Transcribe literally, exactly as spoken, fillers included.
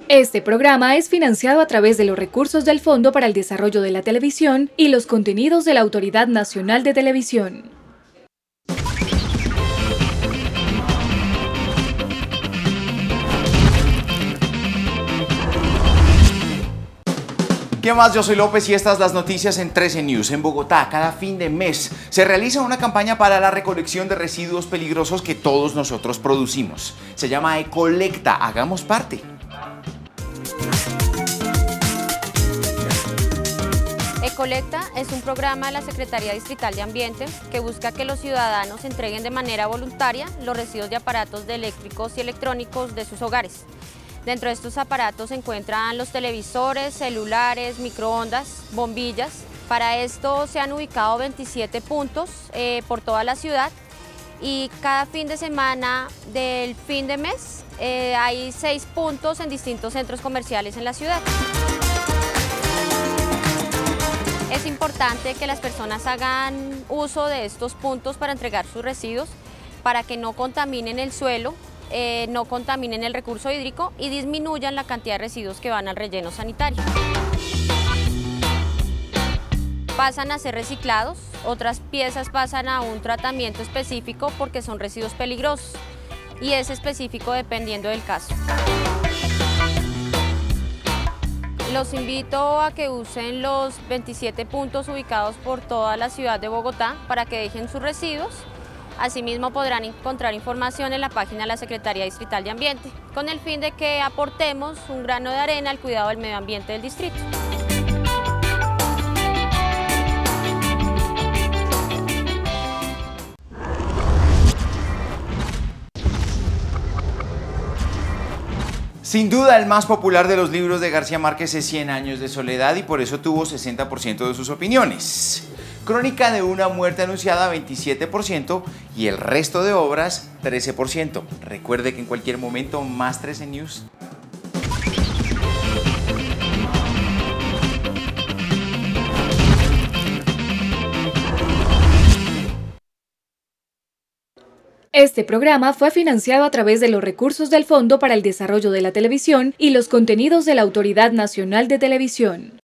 Este programa es financiado a través de los recursos del Fondo para el Desarrollo de la Televisión y los contenidos de la Autoridad Nacional de Televisión. ¿Qué más? Yo soy López y estas las noticias en trece News. En Bogotá, cada fin de mes se realiza una campaña para la recolección de residuos peligrosos que todos nosotros producimos. Se llama Ecolecta. Hagamos parte. Ecolecta es un programa de la Secretaría Distrital de Ambiente que busca que los ciudadanos entreguen de manera voluntaria los residuos de aparatos de eléctricos y electrónicos de sus hogares. Dentro de estos aparatos se encuentran los televisores, celulares, microondas, bombillas. Para esto se han ubicado veintisiete puntos eh, por toda la ciudad y cada fin de semana del fin de mes eh, hay seis puntos en distintos centros comerciales en la ciudad. Es importante que las personas hagan uso de estos puntos para entregar sus residuos, para que no contaminen el suelo, eh, no contaminen el recurso hídrico y disminuyan la cantidad de residuos que van al relleno sanitario. Pasan a ser reciclados, otras piezas pasan a un tratamiento específico porque son residuos peligrosos y es específico dependiendo del caso. Los invito a que usen los veintisiete puntos ubicados por toda la ciudad de Bogotá para que dejen sus residuos. Asimismo podrán encontrar información en la página de la Secretaría Distrital de Ambiente, con el fin de que aportemos un grano de arena al cuidado del medio ambiente del distrito. Sin duda, el más popular de los libros de García Márquez es Cien años de soledad y por eso tuvo sesenta por ciento de sus opiniones. Crónica de una muerte anunciada, veintisiete por ciento y el resto de obras, trece por ciento. Recuerde que en cualquier momento, más trece News. Este programa fue financiado a través de los recursos del Fondo para el Desarrollo de la Televisión y los contenidos de la Autoridad Nacional de Televisión.